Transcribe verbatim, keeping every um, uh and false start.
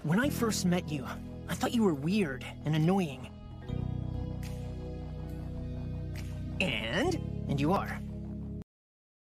When I first met you, I thought you were weird and annoying. And? And you are.